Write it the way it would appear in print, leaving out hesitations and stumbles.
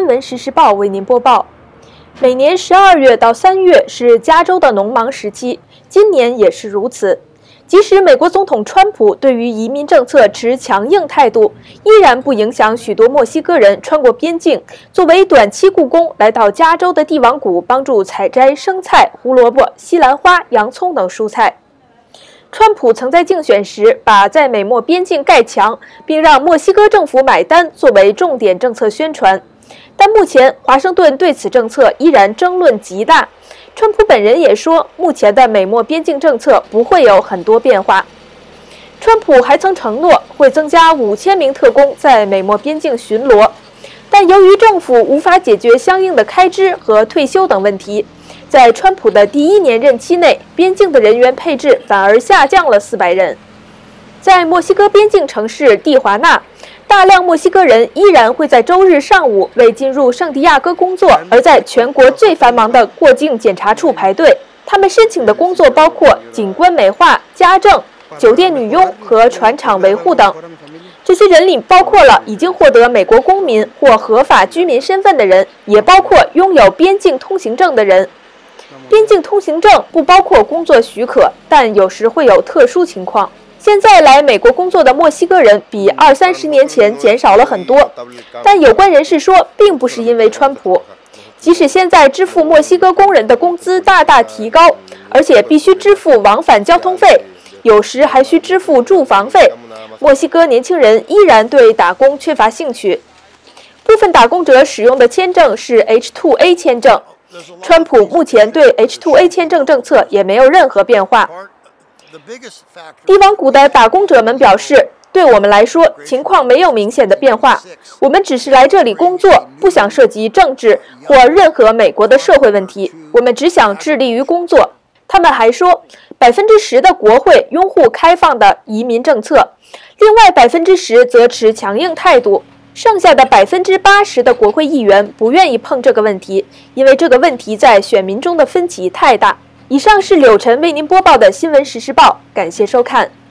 新闻时事报为您播报。每年12月到3月是加州的农忙时期，今年也是如此。即使美国总统川普对于移民政策持强硬态度，依然不影响许多墨西哥人穿过边境，作为短期雇工来到加州的帝王谷，帮助采摘生菜、胡萝卜、西兰花、洋葱等蔬菜。川普曾在竞选时把在美墨边境盖墙，并让墨西哥政府买单作为重点政策宣传。但目前华盛顿对此政策依然争论极大。川普本人也说，目前的美墨边境政策不会有很多变化。川普还曾承诺会增加5000名特工在美墨边境巡逻，但由于政府无法解决相应的开支和退休等问题，在川普的第1年任期内，边境的人员配置反而下降了400人。在墨西哥边境城市蒂华纳，大量墨西哥人依然会在周日上午为进入圣地亚哥工作而在全国最繁忙的过境检查处排队。他们申请的工作包括景观美化、家政、酒店女佣和船厂维护等。这些人里包括了已经获得美国公民或合法居民身份的人，也包括拥有边境通行证的人。边境通行证不包括工作许可，但有时会有特殊情况。现在来美国工作的墨西哥人比20-30年前减少了很多，但有关人士说，并不是因为川普。即使现在支付墨西哥工人的工资大大提高，而且必须支付往返交通费，有时还需支付住房费，墨西哥年轻人依然对打工缺乏兴趣。部分打工者使用的签证是 H-2A 签证，川普目前对 H-2A 签证政策也没有任何变化。帝王谷的打工者们表示，对我们来说，情况没有明显的变化，我们只是来这里工作，不想涉及政治或任何美国的社会问题，我们只想致力于工作。他们还说，10%的国会拥护开放的移民政策，另外10%则持强硬态度，剩下的80%的国会议员不愿意碰这个问题，因为这个问题在选民中的分歧太大。以上是柳晨为您播报的新闻时事报，感谢收看。